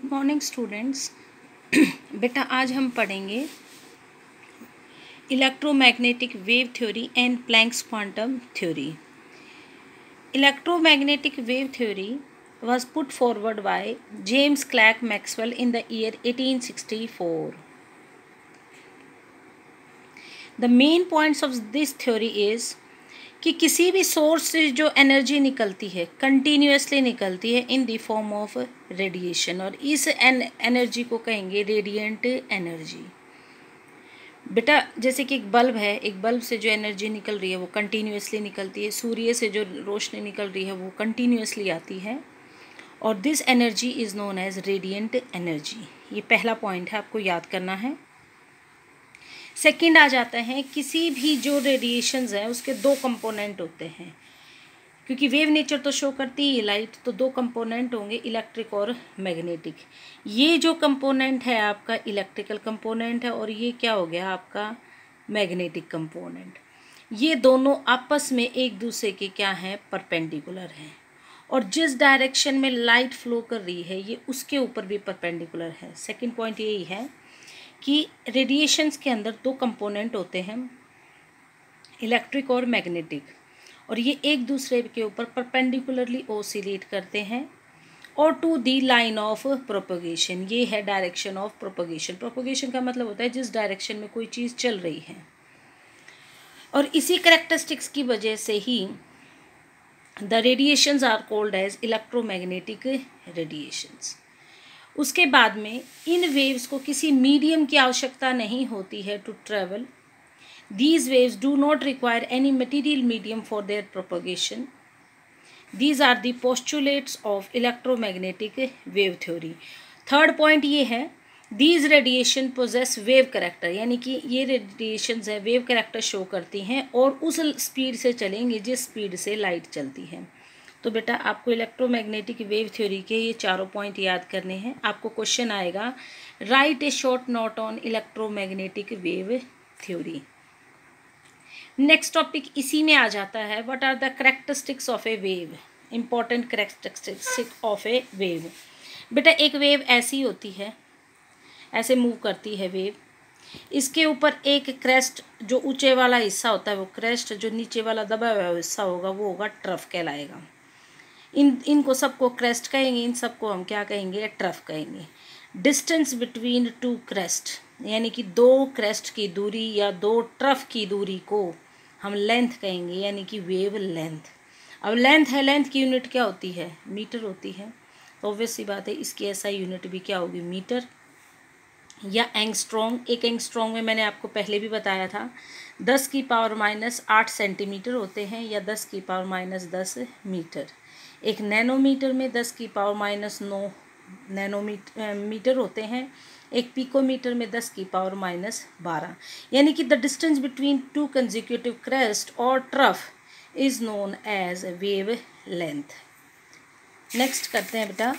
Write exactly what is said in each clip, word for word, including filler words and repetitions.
Good morning students. बेटा आज हम पढ़ेंगे electromagnetic wave theory and Planck's quantum theory. Electromagnetic wave theory was put forward by James Clerk Maxwell in the year eighteen sixty-four. The main points of this theory is कि किसी भी source से जो energy निकलती है continuously निकलती है in the form of radiation, और इस एनर्जी को कहेंगे रेडिएंट एनर्जी। बेटा जैसे कि एक बल्ब है, एक बल्ब से जो एनर्जी निकल रही है वो कंटिन्यूसली निकलती है, सूर्य से जो रोशनी निकल रही है वो कंटिन्यूसली आती है, और this energy is known as radiant energy. ये पहला पॉइंट है, आपको याद करना है। सेकंड आ जाता है, किसी भी जो रेडिएशंस है उसके दो कंपोनेंट होते हैं, क्योंकि वेव नेचर तो शो करती है लाइट, तो दो कंपोनेंट होंगे, इलेक्ट्रिक और मैग्नेटिक। ये जो कंपोनेंट है आपका इलेक्ट्रिकल कंपोनेंट है, और ये क्या हो गया आपका मैग्नेटिक कंपोनेंट। ये दोनों आपस में एक दूसरे के क्या हैं, परपेंडिकुलर हैं, और जिस डायरेक्शन में लाइट फ्लो कर रही है ये उसके ऊपर भी परपेंडिकुलर है। सेकंड पॉइंट यही है कि रेडिएशंस के अंदर दो कंपोनेंट होते हैं, इलेक्ट्रिक और मैग्नेटिक, और ये एक दूसरे के ऊपर परपेंडिकुलरली ओसिलेट करते हैं और to the line of propagation. ये है डायरेक्शन ऑफ प्रोपगेशन। प्रोपगेशन का मतलब होता है जिस डायरेक्शन में कोई चीज़ चल रही है, और इसी करेक्टरिस्टिक्स की वजह से ही the radiations are called as electromagnetic radiations. उसके बाद में इन वेव्स को किसी मीडियम की आवश्यकता नहीं होती है to travel. These waves do not require any material medium for their propagation. These are the postulates of electromagnetic wave theory. Third point ये है, these radiation possess wave character, यानी कि ये radiations है wave character show करती हैं और उस स्पीड से चलेंगे जिस स्पीड से लाइट चलती है। तो बेटा आपको इलेक्ट्रोमैग्नेटिक वेव थ्योरी के ये चारों पॉइंट याद करने हैं। आपको क्वेश्चन आएगा, write a short note on electromagnetic wave theory. Next topic इसी में आ जाता है, what are the characteristics of a wave, important characteristics of a wave. बेटा एक वेव ऐसी होती है, ऐसे मूव करती है वेव, इसके ऊपर एक क्रेस्ट जो ऊंचे वाला हिस्सा होता है वो क्रेस्ट, जो नीचे वाला दबा हुआ हिस्सा होगा वो होगा ट्रफ कहलाएगा। इन इनको सबको क्रेस्ट कहेंगे, इन सबको हम क्या कहेंगे, ट्रफ कहेंगे। डिस्टेंस बिटवीन टू क्रेस्ट, यानी कि दो क्रेस्ट की दूरी या दो ट्रफ की दूरी को हम लेंथ कहेंगे, यानी कि वेव लेंथ। अब लेंथ है, लेंथ की यूनिट क्या होती है, मीटर होती है, तो ऑब्वियस सी बात है इसकी एसआई यूनिट भी क्या होगी, मीटर या एंगस्ट्रॉन्ग। एक एंगस्ट्रॉन्ग में मैंने आपको पहले भी बताया था दस की पावर माइनस आठ सेंटीमीटर होते हैं, या दस की पावर माइनस दस मीटर। एक नैनोमीटर में दस की पावर माइनस नौ नैनोमीटर मीटर होते हैं, एक पिकोमीटर में दस की पावर माइनस बारह, यानी कि the distance between two consecutive crest और trough is known as wavelength. Next करते हैं बेटा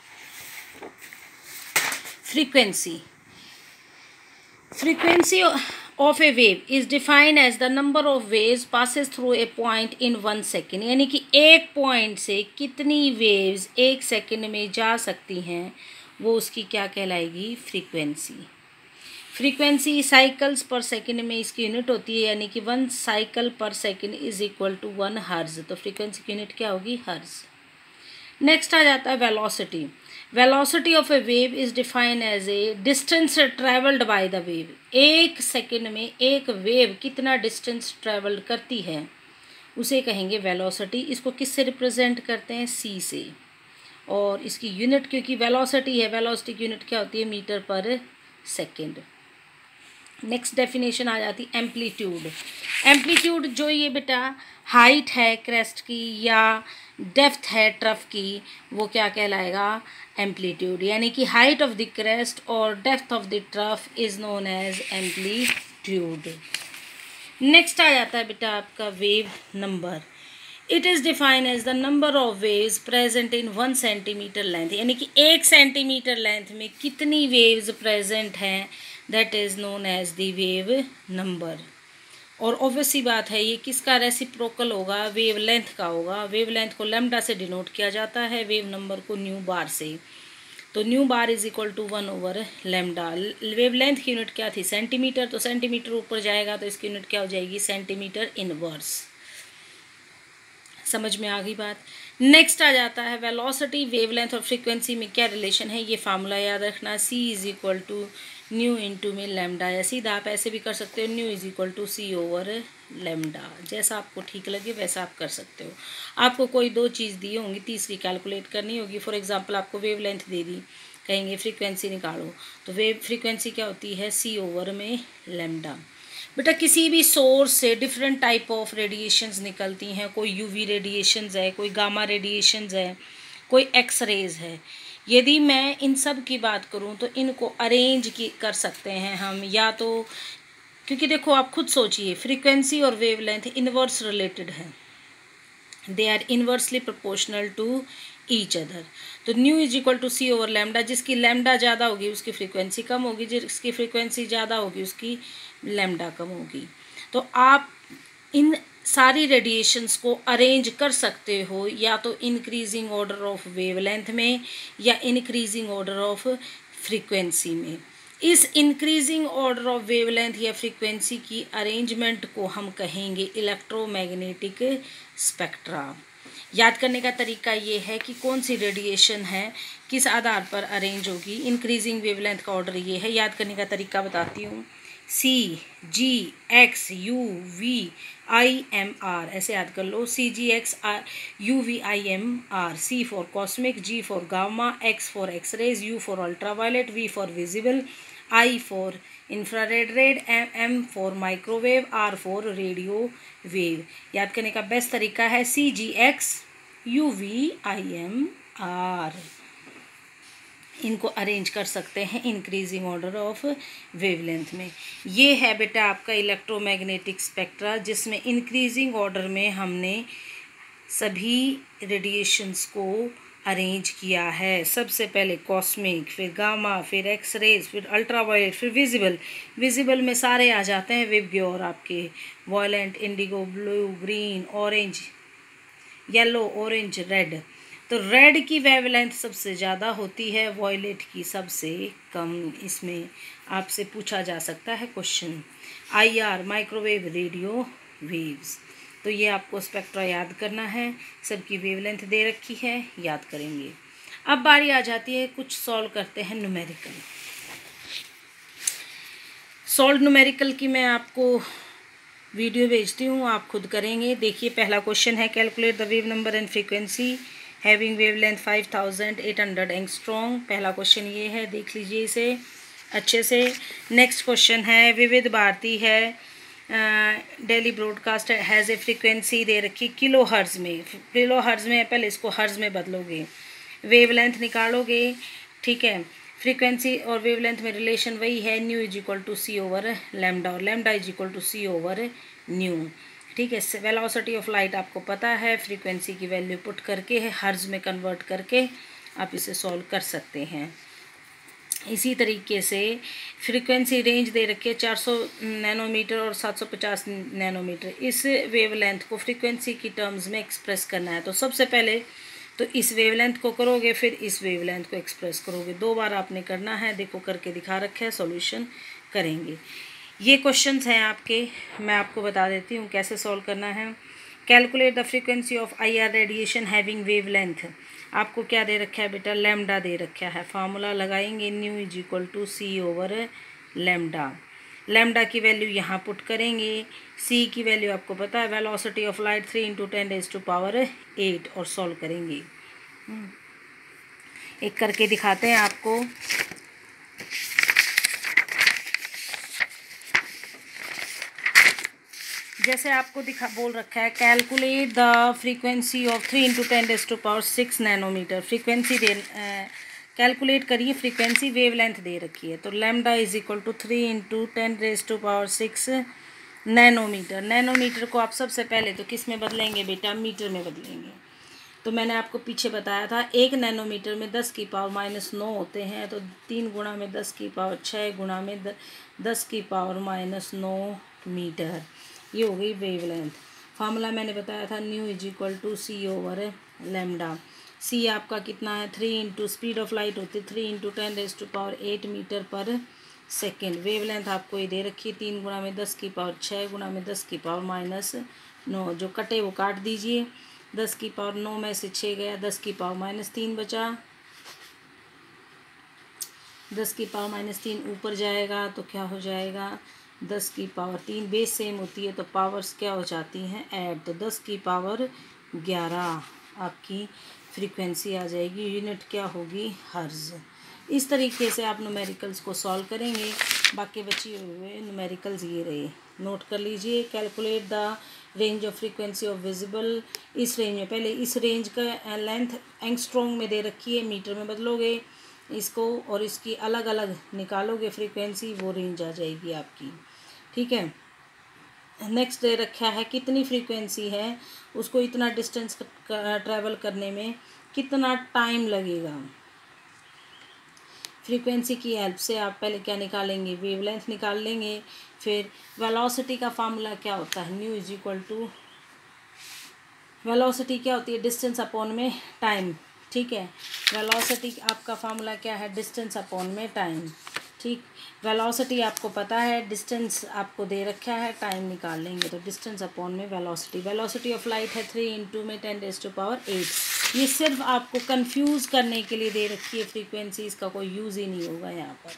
frequency. Frequency of a wave is defined as the number of waves passes through a point in one second, यानी कि एक point से कितनी waves एक सेकंड में जा सकती हैं वो उसकी क्या कहलाएगी, frequency. Frequency cycles per second में इसकी यूनिट होती है, यानी कि one cycle per second is equal to one hertz, तो फ्रीक्वेंसी की यूनिट क्या होगी, हर्ज। नेक्स्ट आ जाता है velocity. Velocity of a wave is defined as a distance travelled by the wave. एक सेकंड में एक वेव कितना डिस्टेंस ट्रेवल्ड करती है उसे कहेंगे वेलोसिटी। इसको किससे रिप्रेजेंट करते हैं, सी से, और इसकी यूनिट क्योंकि वेलोसिटी है, वेलोसिटी की यूनिट क्या होती है, मीटर पर सेकंड। नेक्स्ट डेफिनेशन आ जाती है एम्पलीट्यूड। एम्पलीट्यूड जो ये बेटा हाइट है क्रेस्ट की या डेप्थ है ट्रफ की, वो क्या कहलाएगा, एम्पलीट्यूड, यानी कि हाइट ऑफ द क्रेस्ट और depth of the trough is known as amplitude. Next आ जाता है बेटा आपका wave number. It is defined as the number of waves present in one centimetre length, यानी कि एक सेंटीमीटर लेंथ में कितनी वेव्स प्रेजेंट हैं, that is known as the wave number. और ऑब्वियस सी बात है ये किसका रेसिप्रोकल होगा, वेव लेंथ का होगा। वेव लेंथ को लैम्डा से डिनोट किया जाता है, वेव नंबर को न्यू बार से। तो nu bar is equal to one over lambda. Wavelength की यूनिट क्या थी? सेंटीमीटर, तो सेंटीमीटर ऊपर जाएगा तो इसकी यूनिट क्या हो जाएगी? Centimetre inverse. समझ में आ गई बात। नेक्स्ट आ जाता है वेलोसिटी, वेवलेंथ और फ्रीक्वेंसी में क्या रिलेशन है, ये फार्मूला याद रखना। C is equal to nu into में लेमडा, या सीधा आप ऐसे भी कर सकते हो, nu is equal to c over lambda. जैसा आपको ठीक लगे वैसा आप कर सकते हो। आपको कोई दो चीज़ दी होंगी, तीसरी कैलकुलेट करनी होगी। फॉर एग्जांपल आपको वेवलेंथ दे दी, कहेंगे फ्रीक्वेंसी निकालो, तो वेव फ्रीक्वेंसी क्या होती है? सी ओवर में लेमडा। बेटा किसी भी सोर्स से डिफरेंट टाइप ऑफ रेडिएशंस निकलती हैं। कोई यूवी रेडिएशंस है, कोई गामा रेडिएशंस है, कोई एक्स रेज है। यदि मैं इन सब की बात करूं तो इनको अरेंज की कर सकते हैं हम, या तो, क्योंकि देखो आप खुद सोचिए, फ्रीक्वेंसी और वेवलेंथ इनवर्स रिलेटेड है, they are inversely proportional to each other. तो nu is equal to c over lambda, जिसकी लैम्डा ज़्यादा होगी उसकी फ्रीक्वेंसी कम होगी, जिसकी फ्रीक्वेंसी ज़्यादा होगी उसकी लैम्डा कम होगी। तो आप इन सारी रेडिएशंस को अरेंज कर सकते हो, या तो इंक्रीजिंग ऑर्डर ऑफ वेवलेंथ में या इंक्रीजिंग ऑर्डर ऑफ फ्रीक्वेंसी में। इस इंक्रीजिंग ऑर्डर ऑफ वेवलेंथ या फ्रीक्वेंसी की अरेंजमेंट को हम कहेंगे इलेक्ट्रोमैग्नेटिक स्पेक्ट्रा। याद करने का तरीका ये है कि कौन सी रेडिएशन है किस आधार पर अरेंज होगी। इंक्रीजिंग वेवलेंथ का ऑर्डर ये है। याद करने का तरीका बताती हूँ। C G X U V I M R, ऐसे याद कर लो। C G X R U V I M R. C for cosmic, G for gamma, X for X rays, U for ultraviolet, V for visible, I for infrared red, M M for microwave, R for radio wave. याद करने का best तरीका है C G X U V I M R. इनको arrange कर सकते हैं increasing order of wavelength में। ये है बेटा आपका इलेक्ट्रोमैग्नेटिक स्पेक्ट्रा, जिसमें इंक्रीजिंग ऑर्डर में हमने सभी रेडिएशंस को अरेंज किया है। सबसे पहले कॉस्मिक, फिर गामा, फिर एक्स रेज, फिर अल्ट्रावायलेट, फिर विजिबल। विजिबल में सारे आ जाते हैं विबग्योर आपके, violet, indigo, blue, green, orange, yellow, orange, red. तो रेड की वेवलेंथ सबसे ज़्यादा होती है, वॉयलेट की सबसे कम। इसमें आपसे पूछा जा सकता है question. I R microwave, radio waves. तो ये आपको स्पेक्ट्रा याद करना है। सबकी वेवलेंथ दे रखी है, याद करेंगे। अब बारी आ जाती है, कुछ सॉल्व करते हैं न्यूमेरिकल। सॉल्व न्यूमेरिकल की मैं आपको वीडियो भेजती हूँ, आप खुद करेंगे। देखिए पहला क्वेश्चन है, calculate the wave number and frequency having wavelength five thousand eight hundred angstrom. पहला क्वेश्चन ये है, देख लीजिए इसे अच्छे से। नेक्स्ट क्वेश्चन है, विविध भारती है, daily broadcast has a frequency दे रखी किलो हर्ज में। किलो हर्ज में, पहले इसको हर्ज में बदलोगे, वेवलेंथ निकालोगे, ठीक है। फ्रीक्वेंसी और वेवलेंथ में रिलेशन वही है, nu is equal to c over lambda, और lambda is equal to c over nu, ठीक है। वेलोसिटी ऑफ लाइट आपको पता है, फ्रीक्वेंसी की वैल्यू पुट करके है, हर्ज में कन्वर्ट करके आप इसे सॉल्व कर सकते हैं। इसी तरीके से फ्रीक्वेंसी रेंज दे रखी है चार सौ नैनोमीटर और सात सौ पचास नैनोमीटर। इस वेवलेंथ को फ्रीक्वेंसी की टर्म्स में एक्सप्रेस करना है, तो सबसे पहले तो इस वेवलेंथ को करोगे, फिर इस वेवलेंथ को एक्सप्रेस करोगे। दो बार आपने करना है, देखो करके दिखा रखा है, सॉल्यूशन करेंगे। ये क्वेश्चंस हैं आपके, मैं आपको बता देती हूँ कैसे सॉल्व करना है। Calculate the frequency of I R radiation having wavelength. आपको क्या दे रखा है बेटा? लैम्डा दे रखा है। फार्मूला लगाएंगे, new is equal to c over lambda. Lambda की वैल्यू यहाँ पुट करेंगे, सी की वैल्यू आपको पता है, velocity of light three into ten raise to power eight, और सॉल्व करेंगे। एक करके दिखाते हैं आपको। जैसे आपको दिखा बोल रखा है, calculate the frequency of three into ten raise to power six nanometre. Frequency दे कैलकुलेट करिए, फ्रीक्वेंसी वेवलेंथ दे रखी है, तो lambda is equal to three into ten raise to power six nanometre. Nanometre को आप सबसे पहले तो किस में बदलेंगे बेटा? मीटर में बदलेंगे। तो मैंने आपको पीछे बताया था, एक नैनोमीटर में दस की पावर माइनस नौ होते हैं, तो तीन गुणा में दस की पावर छः गुणा में द, दस की पावर माइनस नौ मीटर। ये हो गई वेवलेंथ। फार्मूला मैंने बताया था, nu is equal to c over lambda. C आपका कितना है, three into speed of light होती है three into ten raise to power eight metre per second. Wavelength आपको ये दे रखी है तीन गुणा में दस की पावर छः गुणा में दस की पावर माइनस नौ, जो कटे वो काट दीजिए। दस की पावर नौ में से छः गया, दस की पावर माइनस तीन बचा, दस की पावर माइनस तीन ऊपर जाएगा तो क्या हो जाएगा, दस की पावर तीन, बेस सेम होती है तो पावर्स क्या हो जाती हैं ऐड, तो दस की पावर ग्यारह आपकी फ्रीक्वेंसी आ जाएगी। यूनिट क्या होगी, हर्ज। इस तरीके से आप न्यूमेरिकल्स को सॉल्व करेंगे। बाकी बचे हुए न्यूमेरिकल्स ये रहे, नोट कर लीजिए। Calculate the range of frequency of visible, इस रेंज में, पहले इस रेंज का लेंथ एंगस्ट्रॉम में दे रखी है, मीटर में बदलोगे इसको और इसकी अलग अलग निकालोगे फ्रीक्वेंसी, वो रेंज आ जाएगी आपकी। ठीक है, नेक्स्ट दे रखा है कितनी फ्रीक्वेंसी है, उसको इतना डिस्टेंस ट्रैवल करने में कितना टाइम लगेगा। फ्रीक्वेंसी की हेल्प से आप पहले क्या निकालेंगे, वेवलेंथ निकाल लेंगे। फिर वेलोसिटी का फार्मूला क्या होता है, nu is equal to, velocity क्या होती है, डिस्टेंस अपॉन में टाइम। ठीक है, वेलोसिटी आपका फार्मूला क्या है, डिस्टेंस अपॉन में टाइम। ठीक, वेलोसिटी आपको पता है, डिस्टेंस आपको दे रखा है, टाइम निकाल लेंगे तो डिस्टेंस अपॉन में वेलोसिटी। वेलोसिटी ऑफ लाइट है थ्री इंटू में ten raise to power eight. ये सिर्फ आपको कंफ्यूज करने के लिए दे रखी है फ्रीक्वेंसी, इसका कोई यूज़ ही नहीं होगा यहाँ पर।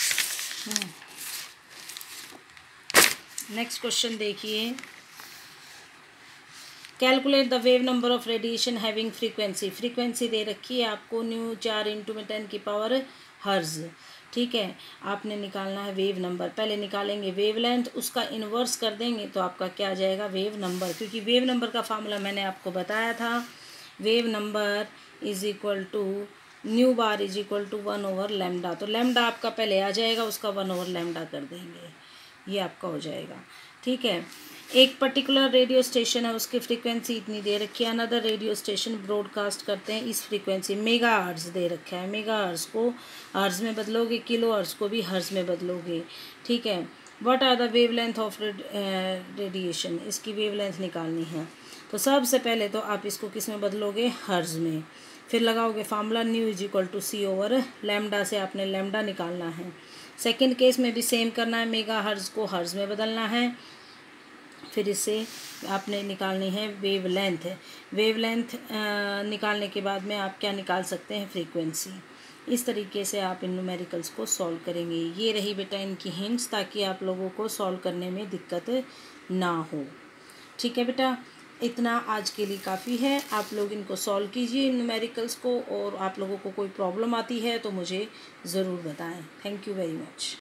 नेक्स्ट क्वेश्चन देखिए, calculate the wave number of radiation having frequency. Frequency दे रखी है आपको न्यू चार इंटू में टेन की पावर हर्ज। ठीक है, आपने निकालना है वेव नंबर। पहले निकालेंगे वेवलेंथ, उसका इन्वर्स कर देंगे तो आपका क्या आ जाएगा, वेव नंबर। क्योंकि वेव नंबर का फार्मूला मैंने आपको बताया था, wave number is equal to nu bar is equal to one over lambda. तो लेमडा आपका पहले आ जाएगा, उसका वन ओवर लेमडा कर देंगे, ये आपका हो जाएगा। ठीक है, एक पर्टिकुलर रेडियो स्टेशन है, उसकी फ्रीक्वेंसी इतनी दे रखी है, अनदर रेडियो स्टेशन ब्रॉडकास्ट करते हैं इस फ्रीक्वेंसी, मेगा हर्ट्ज दे रखा है। मेगा हर्ट्ज को हर्ट्ज में बदलोगे, किलो हर्ट्ज को भी हर्ट्ज में बदलोगे। ठीक है, what are the wavelength of radiation, इसकी वेवलेंथ निकालनी है। तो सबसे पहले तो आप इसको किस में बदलोगे, हर्ट्ज में। फिर लगाओगे formula nu is equal to c over lambda, से आपने लैम्डा निकालना है। सेकेंड केस में भी सेम करना है, मेगा हर्ट्ज को हर्ट्ज में बदलना है। फिर इससे आपने निकालनी है वेवलेंथ। वेवलेंथ निकालने के बाद में आप क्या निकाल सकते हैं, फ्रीक्वेंसी। इस तरीके से आप इन न्यूमेरिकल्स को सॉल्व करेंगे। ये रही बेटा इनकी हिंट्स, ताकि आप लोगों को सॉल्व करने में दिक्कत ना हो। ठीक है बेटा, इतना आज के लिए काफ़ी है। आप लोग इनको सॉल्व कीजिए न्यूमेरिकल्स को, और आप लोगों को कोई प्रॉब्लम आती है तो मुझे ज़रूर बताएं। Thank you very much.